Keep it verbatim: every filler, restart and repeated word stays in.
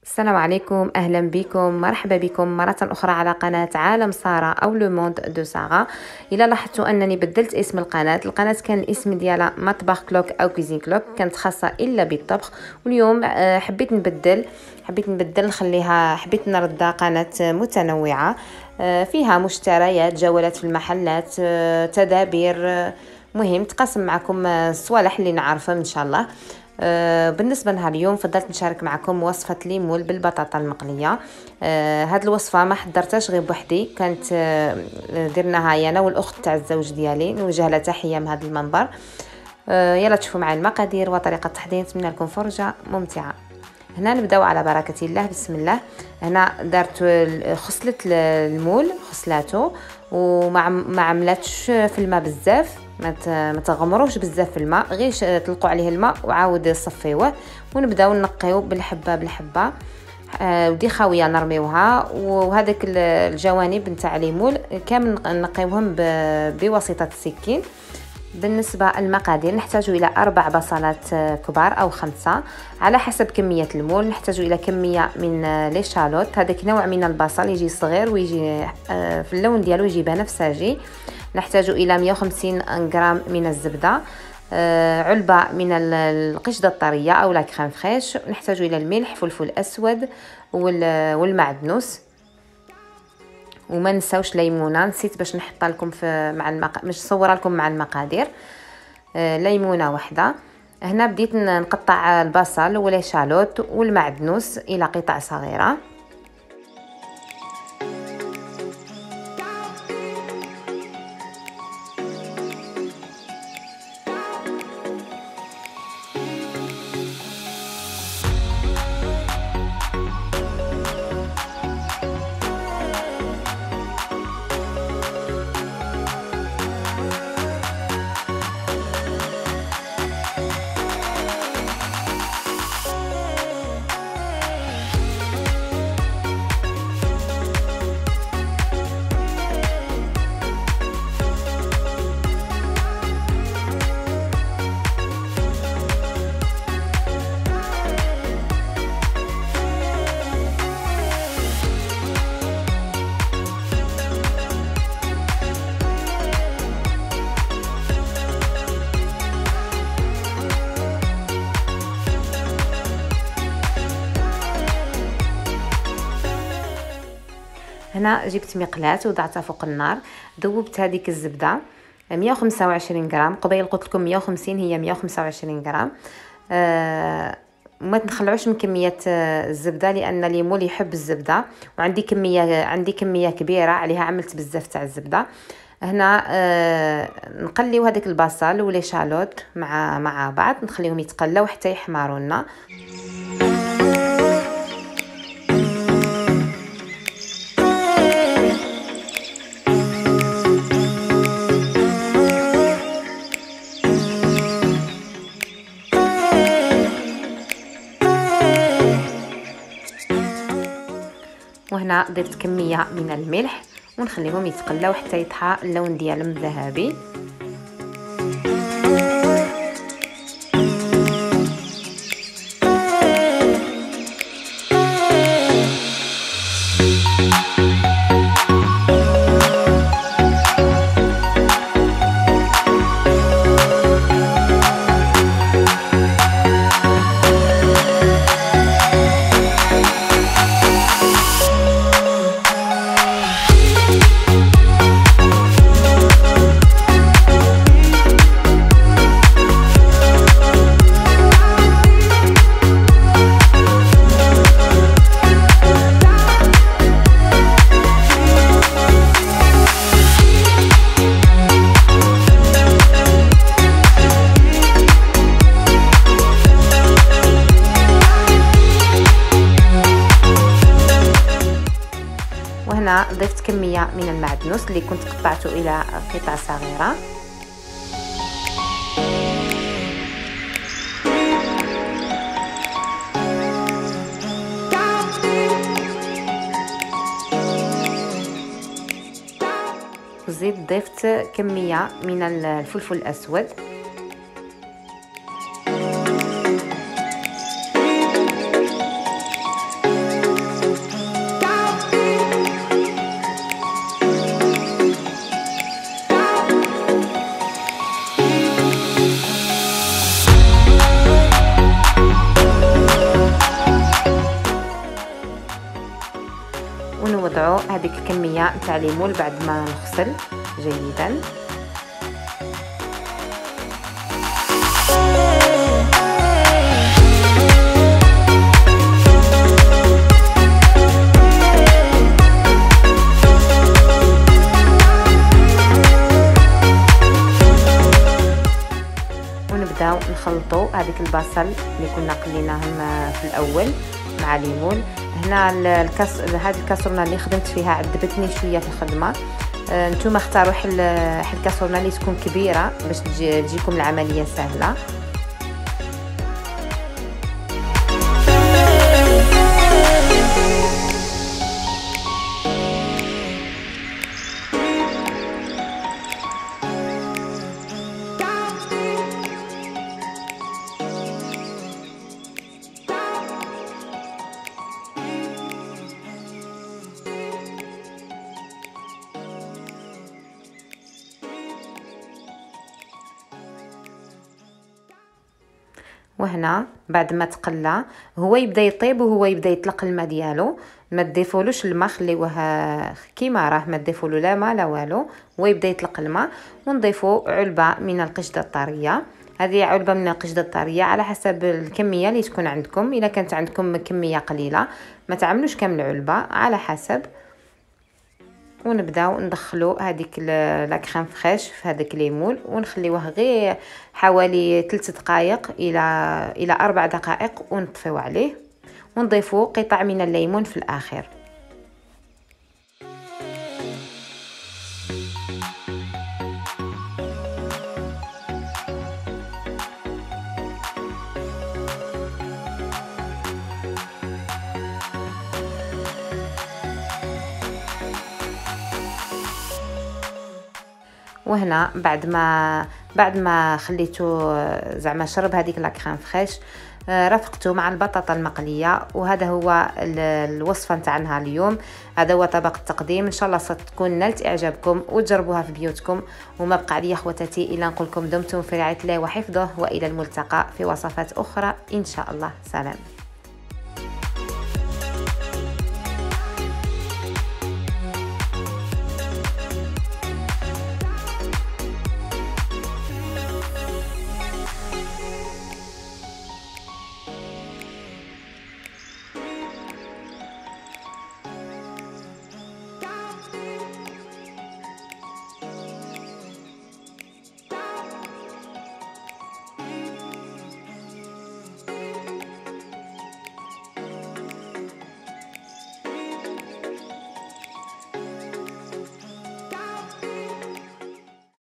السلام عليكم، اهلا بكم، مرحبا بكم مره اخرى على قناه عالم ساره او لو موند دو ساره. الا لاحظتوا انني بدلت اسم القناه القناه كان الاسم ديالها مطبخ كلوك او كوزين كلوك، كانت خاصه الا بالطبخ. واليوم حبيت نبدل حبيت نبدل نخليها حبيت نردها قناه متنوعه فيها مشتريات، جولات في المحلات، تدابير، مهم تقاسم معكم الصوالح اللي نعرفهم ان شاء الله. آه بالنسبه لها اليوم فضلت نشارك معكم وصفه ليمول بالبطاطا المقليه. آه هاد الوصفه ما حضرتهاش غير بوحدي، كانت آه درناها انا والاخت تاع الزوج ديالي، نوجه لها تحيه من هذا المنبر. آه يلا تشوفوا معي المقادير وطريقه التحضير، نتمنى لكم فرجه ممتعه. هنا نبداو على بركه الله، بسم الله. هنا دارت خصلت المول، خصلاته وما ما عملتش في الماء بزاف، ما تغمروش بزاف في الماء، غير تلقوا عليه الماء وعاود صفيوه ونبداو نقيو بالحبه بالحبه. آه ودي خاويه نرميوها، وهذاك الجوانب نتاع ليمول كامل نقيوهم بواسطه السكين. بالنسبه للمقادير نحتاج الى اربع بصلات كبار او خمسه على حسب كميه المول. نحتاج الى كميه من لي شالوت، هذاك نوع من البصل يجي صغير ويجي في اللون ديالو يجي بنفسجي. نحتاج الى مئة وخمسين غرام من الزبده، علبه من القشده الطريه او لا كريم فريش. نحتاج الى الملح، فلفل اسود والمعدنوس، وما نساوش ليمونه، نسيت باش نحط لكم في مع المق... مش صوره لكم مع المقادير. آه ليمونه واحده. هنا بديت نقطع البصل ولا شالوت والمعدنوس الى قطع صغيره. هنا جبت مقلاة وضعتها فوق النار، ذوبت هذيك الزبده مئة وخمسة وعشرين غرام، قبيل قلت لكم مئة وخمسين، هي مئة وخمسة وعشرين غرام. آه ما تنخلعوش من كميه الزبده لان ليمول يحب الزبده، وعندي كميه عندي كميه كبيره عليها، عملت بزاف تاع الزبده. هنا آه نقليو هذاك البصل ولي شالوت مع مع بعض، نخليهم يتقلاو حتى يحمروا لنا. وهنا ضفت كميه من الملح ونخليهم يتقلاو حتى يطحى اللون ديالهم ذهبي. وهنا ضفت كميه من المعدنوس اللي كنت قطعته الى قطع صغيره. وزيد ضفت كميه من الفلفل الاسود. ونوضعوا هذيك الكميه تاع ليمون بعد ما نغسل جيدا. ونبداو نخلطوا هذيك البصل اللي كنا قليناهم في الاول مع ليمون. هنا الكاس هذه الكاسرونه اللي خدمت فيها عذبتني شويه في الخدمه. آه، نتوما اختاروا حل حل الكاسرونه اللي تكون كبيره باش تجيكم العمليه سهله. وهنا بعد ما تقلى هو يبدا يطيب وهو يبدا يطلق الماء ديالو. ما تضيفولوش الماء، خليوه كيما راه، ما تضيفولو لا ماء لا والو، هو يبدا يطلق الماء. ونضيفو علبه من القشده الطريه. هذه علبه من القشده الطريه على حسب الكميه اللي تكون عندكم. اذا كانت عندكم كميه قليله ما تعملوش كامل علبه، على حسب. ونبداو ندخلو هذيك لا كريم فريش في هذاك ليمون ونخليوه غير حوالي ثلاث دقائق الى الى اربع دقائق ونطفيو عليه. ونضيفو قطع من الليمون في الاخر. وهنا بعد ما بعد ما خليته زعما شرب هذيك لا كريم فريش، رافقته مع البطاطا المقليه. وهذا هو الوصفه نتاعنا اليوم. هذا هو طبق التقديم. ان شاء الله ستكون نالت اعجابكم وتجربوها في بيوتكم. وما بقى لي اخواتاتي الا نقول لكم دمتم في رعايه الله وحفظه، والى الملتقى في وصفات اخرى ان شاء الله. سلام.